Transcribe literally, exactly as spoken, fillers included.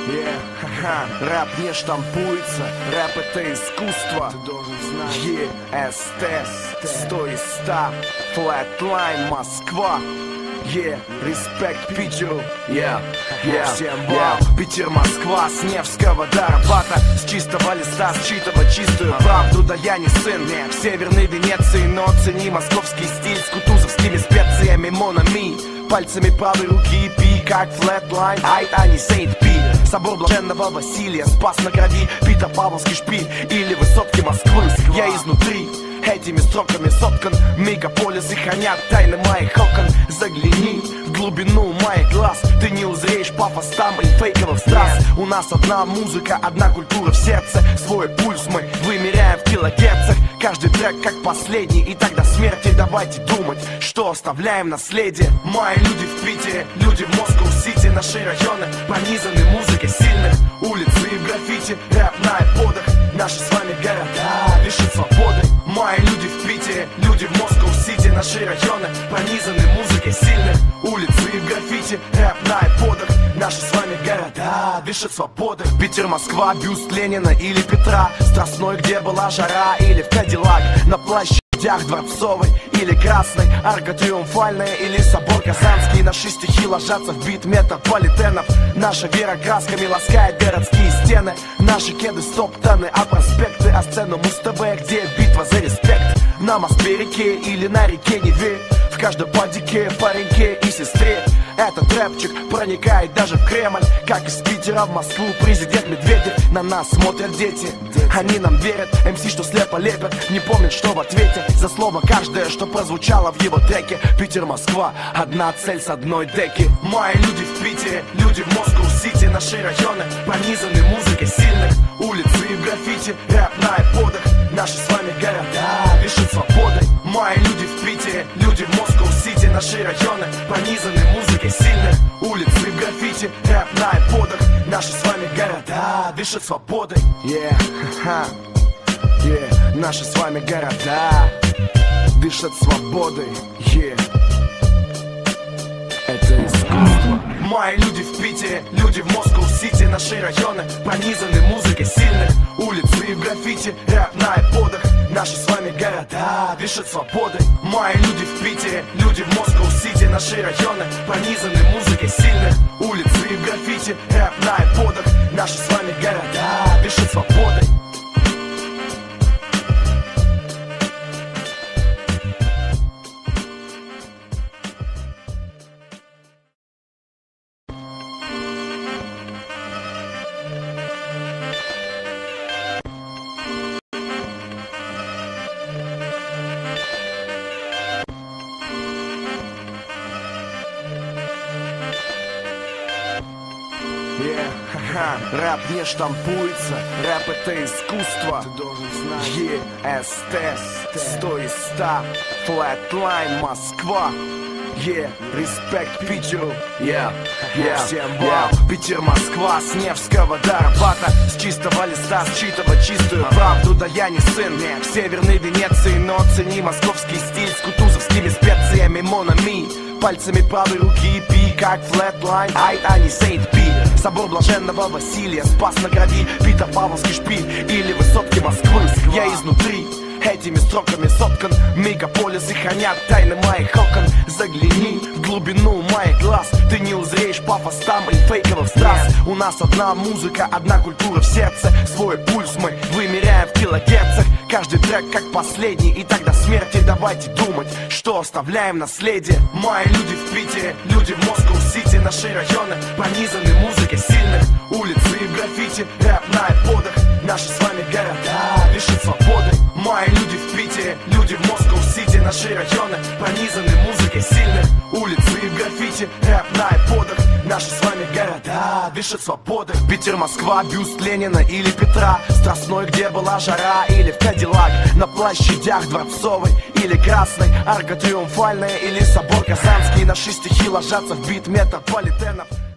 Yeah, ха-ха. Рэп не штампуется, рэп это искусство. Ты должен знать. Е эс тэ, сто из ста, Flatline, Москва. Yeah, респект Питеру, yeah, yeah, всем yeah. Питер, Москва, с Невского до Арбата, с чистого листа считывать чистую правду. Да я не сын в Северной Венеции, но цени московский стиль с кутузовскими специями. Монами, пальцами правой руки и пи, как Flatline, айт, а не Сейнт Пи. Собор Блаженного Василия, Спас на Крови, Петропавловский шпиль или высотки Москвы. Я изнутри этими строками соткан, мегаполисы хранят тайны моих окон. Загляни в глубину моих глаз, ты не узреешь пафос там и фейковых страз. У нас одна музыка, одна культура в сердце, свой пульс мы вымеряем в килогерцах. Каждый трек как последний, и так до смерти. Давайте думать, что оставляем наследие. Мои люди в Питере, люди в Москва-Сити. Наши районы пронизаны музыкой сильных. Улицы и граффити, рэп на айподах. Наши с вами города дышат свободой. Мои люди в Питере, люди в Москва-Сити. Наши районы пронизаны музыкой сильных. Улицы и граффити, рэп на айподах. Наши с вами города дышат свободой. Питер, Москва, бюст Ленина или Петра. Страстной, где была жара, или в Кадиллак. На площадях Дворцовой или Красной. Арка Триумфальная или собор Казанский. Наши стихи ложатся в бит метрополитенов. Наша вера красками ласкает городские стены. Наши кеды стоптаны, а проспекты, а сцену Муз-ТВ, где битва за респект. На Москве-реке или на реке Неве. В каждом падике, пареньке и сестре. Этот рэпчик проникает даже в Кремль. Как из Питера в Москву президент Медведев. На нас смотрят дети, они нам верят. эм си, что слепо лепят, не помнят, что в ответе за слово каждое, что прозвучало в его треке. Питер, Москва, одна цель с одной деки. Мои люди в Питере, люди в Москва-Сити. Наши районы пронизаны музыкой сильных. Улицы и граффити, рэп на айподах. Наши с вами города дышат свободой. Мои люди в Питере, люди в Москва-Сити. Наши районы пронизаны музыкой сильных. Улицы и граффити, рэп на айподах. Наши с вами города дышат свободой. Yeah, ха-ха. Yeah, наши с вами города дышат свободой. Yeah. Это искусство. Мои люди в Питере, люди в Москва-Сити. Наши районы пронизаны музыкой сильных. Улицы и граффити, рэп на айподах. Наши с вами города дышат свободой. Мои люди в Питере, люди в Москва-Сити. Наши районы пронизаны музыкой сильных. Улицы и граффити, рэп на айподах. Наши с вами города дышат свободой. Yeah, ха-ха. Рэп не штампуется, рэп это искусство. Ты должен знать. Е эс тэ, сто из ста, Flatline, Москва. Yeah, респект Питеру, yeah, yeah, всем yeah. Питер, Москва, с Невского до Арбата, с чистого листа считывать чистую правду. Да я не сын в Северной Венеции, но цени московский стиль с кутузовскими специями. Монами, пальцами правой руки и пи, как Flatline, айт, а не Сейнт Пи. Собор Блаженного Василия, Спас на Крови, Петропавловский шпиль или высотки Москвы. Я изнутри этими строками соткан, мегаполисы хранят тайны моих окон. Загляни в глубину моих глаз, ты не узреешь пафос там и фейковых страз. У нас одна музыка, одна культура в сердце, свой пульс мы вымеряем в килогерцах. Каждый трек как последний, и так до смерти. Давайте думать, что оставляем наследие. Мои люди в Питере, люди в Москва-Сити. Наши районы пронизаны музыкой сильных. Улицы и граффити, рэп на айподах. Наши с вами города дышат свободой. Мои люди в Питере, люди в Москва-Сити. Наши районы пронизаны музыкой сильных. Улицы и граффити, рэп на айподах. Наши с вами города дышат свободой. Питер, Москва, бюст Ленина или Петра. Страстной, где была жара, или в Кадиллак. На площадях Дворцовой или Красной. Арка Триумфальная или собор Казанский. Наши стихи ложатся в бит метрополитенов.